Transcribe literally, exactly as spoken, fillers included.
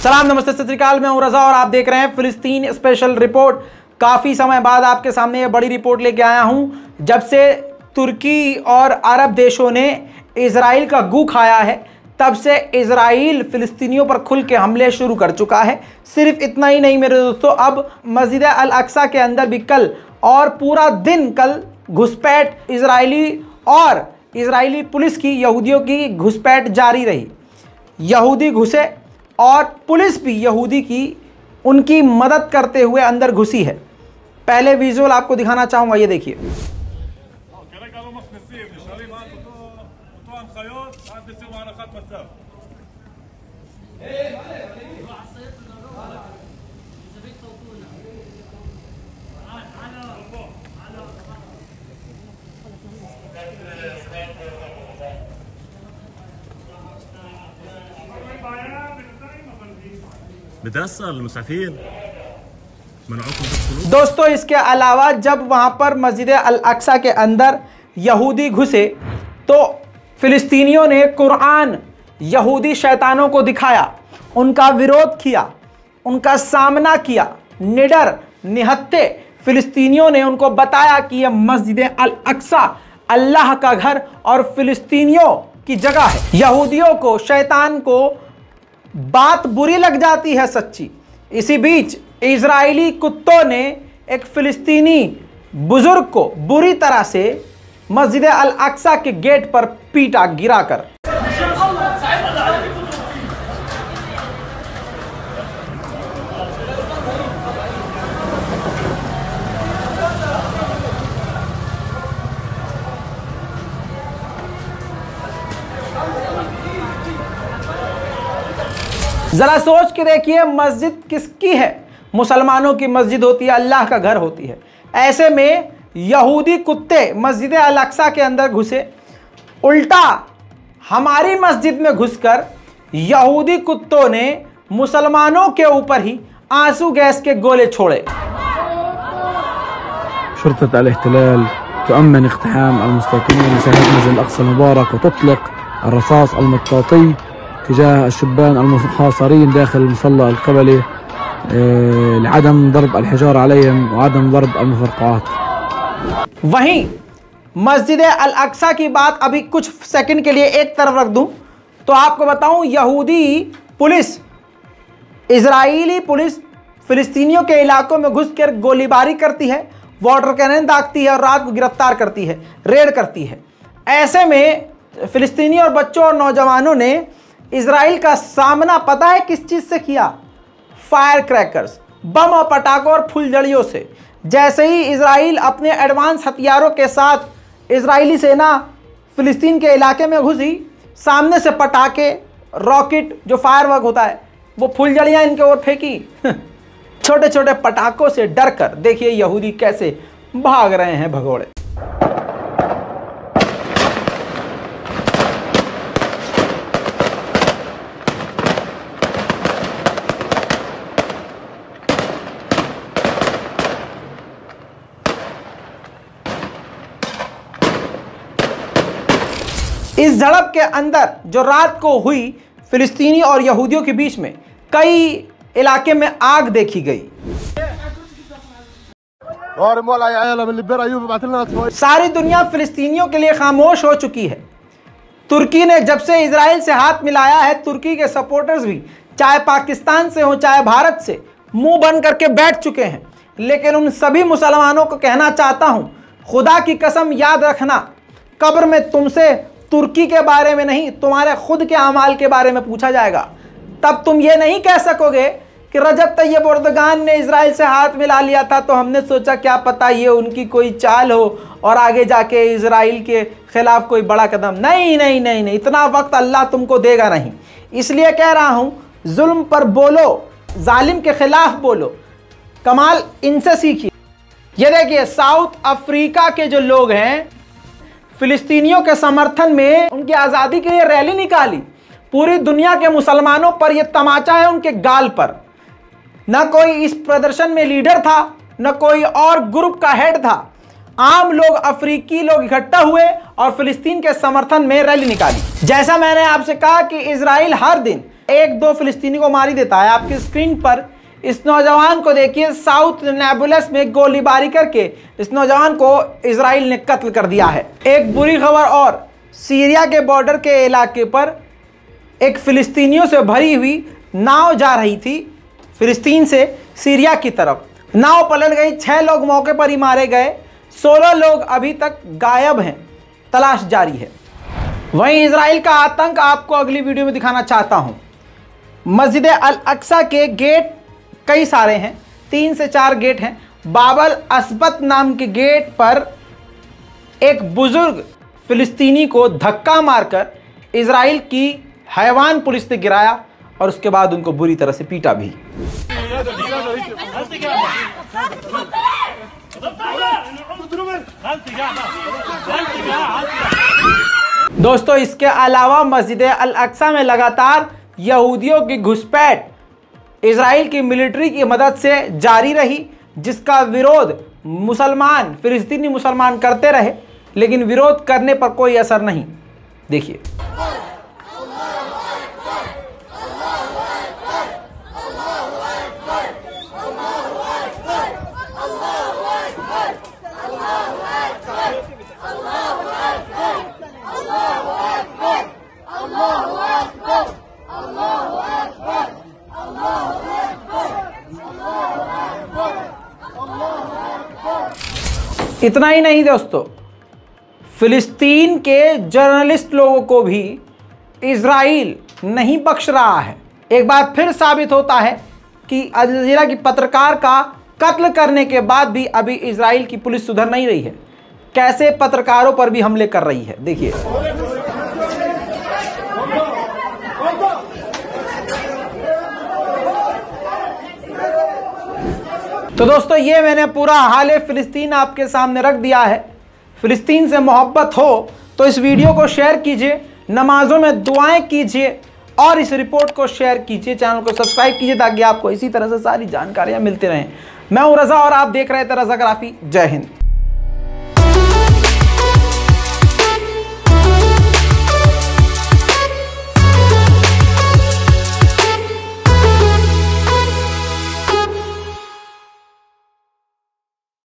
सलाम नमस्ते सत श्री अकाल, मैं हूं रजा और आप देख रहे हैं फिलिस्तीन स्पेशल रिपोर्ट। काफ़ी समय बाद आपके सामने ये बड़ी रिपोर्ट लेके आया हूं। जब से तुर्की और अरब देशों ने इजराइल का गू खाया है, तब से इजराइल फिलिस्तीनियों पर खुल के हमले शुरू कर चुका है। सिर्फ इतना ही नहीं मेरे दोस्तों, अब मस्जिद अल अक्सा के अंदर भी कल और पूरा दिन कल घुसपैठ इजरायली और इजरायली पुलिस की यहूदियों की घुसपैठ जारी रही। यहूदी घुसे और पुलिस भी यहूदी की उनकी मदद करते हुए अंदर घुसी है। पहले विजुअल आपको दिखाना चाहूंगा, ये देखिए। दोस्तों, इसके अलावा जब वहां पर मस्जिद अल अक्सा के अंदर यहूदी घुसे तो फिलिस्तीनियों ने कुरान यहूदी शैतानों को दिखाया, उनका विरोध किया, उनका सामना किया। निडर निहत्ते फिलिस्तीनियों ने उनको बताया कि यह मस्जिद अल अक्सा अल्लाह का घर और फिलिस्तीनियों की जगह है। यहूदियों को, शैतान को बात बुरी लग जाती है सच्ची। इसी बीच इजरायली कुत्तों ने एक फिलिस्तीनी बुजुर्ग को बुरी तरह से मस्जिद अल अक्सा के गेट पर पीटा गिराकर। जरा सोच के देखिए, मस्जिद किसकी है? मुसलमानों की मस्जिद होती है, अल्लाह का घर होती है। ऐसे में यहूदी कुत्ते मस्जिद अल अक्सा के अंदर घुसे, उल्टा हमारी मस्जिद में घुसकर यहूदी कुत्तों ने मुसलमानों के ऊपर ही आंसू गैस के गोले छोड़े। शर्तत अल-इहतिलाल तुअम्मन इक़्तिहाम अल-मुस्तौतिनीन लिशहद मस्जिद अल-अक़सा मुबारक वतुतलिक़ الرصاص المطاطي تجاه الشبان المحاصرين داخل المصلى القبلي لعدم ضرب الحجار عليهم وعدم ضرب المفرقعات। वहीं मस्जिद अल अक्सा की बात अभी कुछ सेकंड के लिए एक तरफ रख दूं तो आपको बताऊं, यहूदी पुलिस, इजरायली पुलिस फिलिस्तीनियों के इलाकों में घुसकर गोलीबारी करती है, वाटर कैनन दागती है और रात को गिरफ्तार करती है, रेड करती है। ऐसे में फिलिस्तीनी और बच्चों और नौजवानों ने इजराइल का सामना पता है किस चीज़ से किया? फायर क्रैकर्स, बम और पटाखों और फुलझड़ियों से। जैसे ही इजराइल अपने एडवांस हथियारों के साथ इजरायली सेना फिलिस्तीन के इलाके में घुसी, सामने से पटाखे, रॉकेट, जो फायरवर्क होता है, वो फुलझड़ियाँ इनके ओर फेंकी। छोटे छोटे पटाखों से डर कर देखिए यहूदी कैसे भाग रहे हैं भगोड़े। इस झड़प के अंदर जो रात को हुई फिलिस्तीनी और यहूदियों के बीच में, कई इलाके में आग देखी गई। सारी दुनिया फिलिस्तीनियों के लिए खामोश हो चुकी है। तुर्की ने जब से इजराइल से हाथ मिलाया है, तुर्की के सपोर्टर्स भी, चाहे पाकिस्तान से हो चाहे भारत से, मुंह बंद करके बैठ चुके हैं। लेकिन उन सभी मुसलमानों को कहना चाहता हूं, खुदा की कसम याद रखना, कब्र में तुमसे तुर्की के बारे में नहीं, तुम्हारे खुद के अमाल के बारे में पूछा जाएगा। तब तुम ये नहीं कह सकोगे कि रजब तैयब एर्दोगान ने इजराइल से हाथ मिला लिया था तो हमने सोचा क्या पता ये उनकी कोई चाल हो और आगे जाके इजराइल के खिलाफ कोई बड़ा कदम। नहीं नहीं नहीं नहीं, इतना वक्त अल्लाह तुमको देगा नहीं। इसलिए कह रहा हूँ, जुल्म पर बोलो, जालिम के खिलाफ बोलो। कमाल इनसे सीखिए। ये देखिए, साउथ अफ्रीका के जो लोग हैं, फिलिस्तीनियों के समर्थन में उनकी आज़ादी के लिए रैली निकाली। पूरी दुनिया के मुसलमानों पर यह तमाचा है उनके गाल पर। न कोई इस प्रदर्शन में लीडर था, न कोई और ग्रुप का हेड था। आम लोग, अफ्रीकी लोग इकट्ठा हुए और फिलिस्तीन के समर्थन में रैली निकाली। जैसा मैंने आपसे कहा कि इजराइल हर दिन एक दो फिलिस्तीनी को मार ही देता है। आपकी स्क्रीन पर इस नौजवान को देखिए, साउथ नेबुलस में गोलीबारी करके इस नौजवान को इजराइल ने कत्ल कर दिया है। एक बुरी खबर और, सीरिया के बॉर्डर के इलाके पर एक फिलिस्तीनियों से भरी हुई नाव जा रही थी फिलिस्तीन से सीरिया की तरफ। नाव पलट गई, छह लोग मौके पर ही मारे गए, सोलह लोग अभी तक गायब हैं, तलाश जारी है। वहीं इजराइल का आतंक आपको अगली वीडियो में दिखाना चाहता हूं। मस्जिद अल अक्सा के गेट कई सारे हैं, तीन से चार गेट हैं। बाबल अस्बत नाम के गेट पर एक बुजुर्ग फिलिस्तीनी को धक्का मारकर इजराइल की हैवान पुलिस ने गिराया और उसके बाद उनको बुरी तरह से पीटा भी। दोस्तों, इसके अलावा मस्जिद अल अक्सा में लगातार यहूदियों की घुसपैठ इजराइल की मिलिट्री की मदद से जारी रही, जिसका विरोध मुसलमान फिलिस्तीनी मुसलमान करते रहे, लेकिन विरोध करने पर कोई असर नहीं। देखिए, इतना ही नहीं दोस्तों, फिलिस्तीन के जर्नलिस्ट लोगों को भी इजराइल नहीं बख्श रहा है। एक बार फिर साबित होता है कि अल जज़ीरा की पत्रकार का कत्ल करने के बाद भी अभी इजराइल की पुलिस सुधर नहीं रही है, कैसे पत्रकारों पर भी हमले कर रही है। देखिए, तो दोस्तों, ये मैंने पूरा हाल फिलिस्तीन आपके सामने रख दिया है। फिलिस्तीन से मोहब्बत हो तो इस वीडियो को शेयर कीजिए, नमाजों में दुआएं कीजिए और इस रिपोर्ट को शेयर कीजिए, चैनल को सब्सक्राइब कीजिए ताकि आपको इसी तरह से सारी जानकारियां मिलती रहें। मैं हूं रजा और आप देख रहे थे रजाग्राफी। जय हिंद।